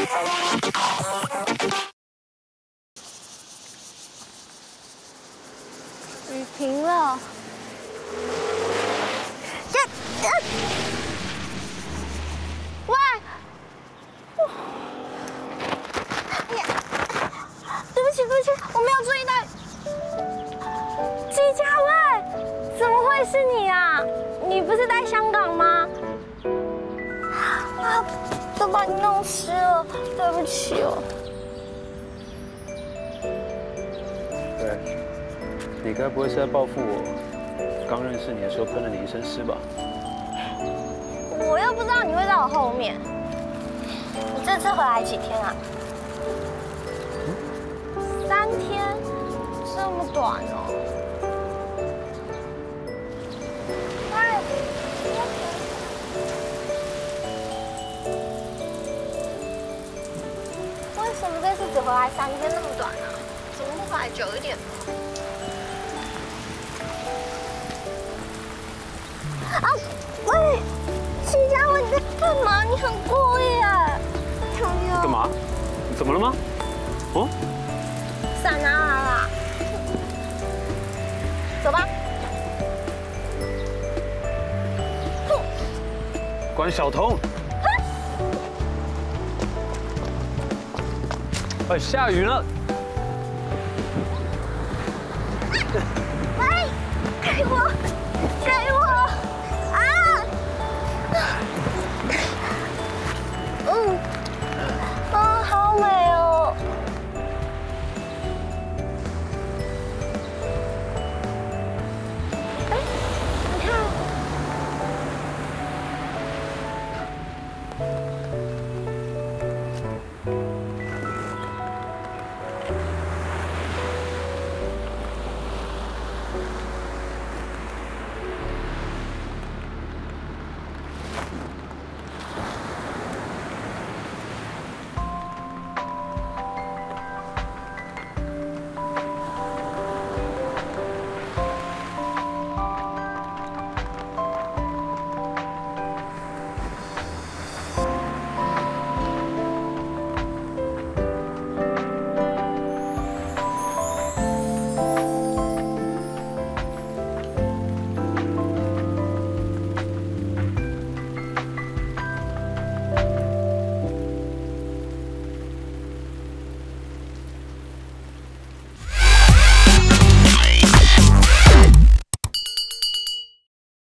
雨停了。喂！对不起，我没有注意到。季佳薇，怎么会是你啊？你不是在香港吗？啊，都把你弄湿了，对不起哦。 对，你该不会是在报复我刚认识你的时候喷了你一身湿吧？ 我又不知道你会在我后面。你这次回来几天啊？3天，这么短哦。为什么这次只回来3天那么短啊？怎么不回来久一点呢？啊，喂，季佳薇，你在干嘛？你很过耶！ 干嘛？你怎么了吗？哦？ 伞拿来啦，走吧。 关小彤。哎，下雨了。 喂，给我！